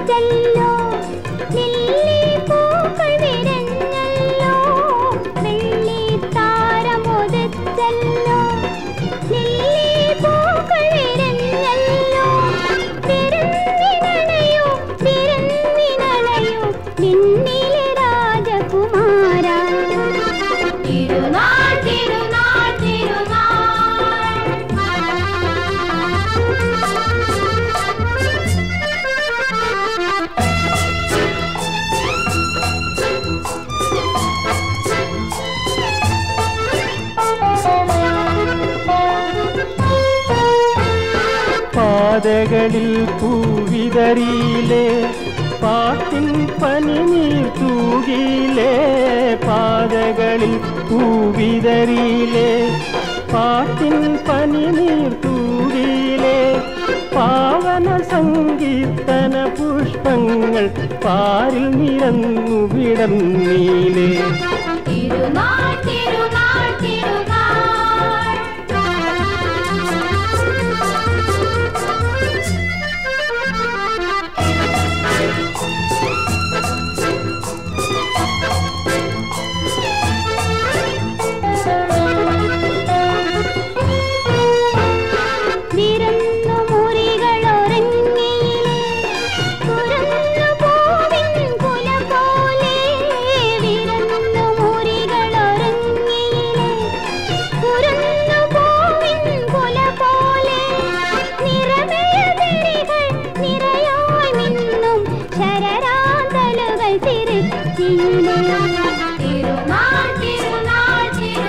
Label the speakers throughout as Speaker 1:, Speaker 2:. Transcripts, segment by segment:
Speaker 1: ഉദിച്ചല്ലോ lily പൂക്കൾ വിരിഞ്ഞല്ലോ വെള്ളി താരം ഉദിച്ചല്ലോ ലില്ലി പൂക്കൾ വിരിഞ്ഞല്ലോ തിരുന്നിനണയോ തിരുന്നിനണയോ നിന്നിലെ രാജകുമാര തിരുനാൾ തിരുനാൾ തിരുനാൾ
Speaker 2: പാതകളിൽ പൂവിതറിയിലേ പാട്ടിൻ പനിനീർ തൂകിയിലേ പാതകളിൽ പൂവിതറിയിലേ പാട്ടിൻ പനിനീർ തൂകിയിലേ പാവന സങ്കീർത്തന പുഷ്പങ്ങൾ പാരിൽ നിരന്നു വിടന്നീലേ
Speaker 1: തിരുനാൾ തിരുനാൾ തിരുനാൾ വിരുന്നു മുറികളൊരുങ്ങിയിലേ തുറന്നു പൂവിൻ കുല പോലെ വിരുന്നു മുറികളൊരുങ്ങിയിലേ തുറന്നു പൂവിൻ കുല പോലെ നിറമെഴുതിരികൾ നിറയായി മിന്നും ശരരാന്തലുകൾ തിരുത്തിയിലേ തിരുനാൾ തിരുനാൾ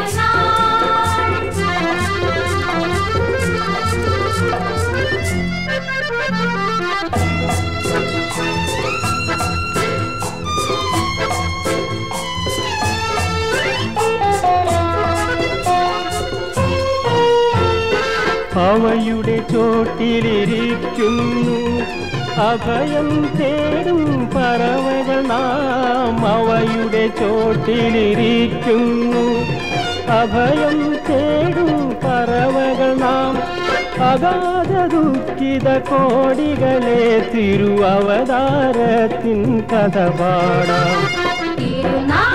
Speaker 2: അവയുടെ ചോട്ടിലിരിക്കുന്നു അഭയം തേടും പറവകൾ നാം അവയുടെ ചോട്ടിലിരിക്കുന്നു അഭയം തേടും പറവകൾ നാം അഗാധ ദുഃഖിത കോടികളെ തിരുവവതാരത്തിൻ കഥ പാടാം
Speaker 1: തിരുനാൾ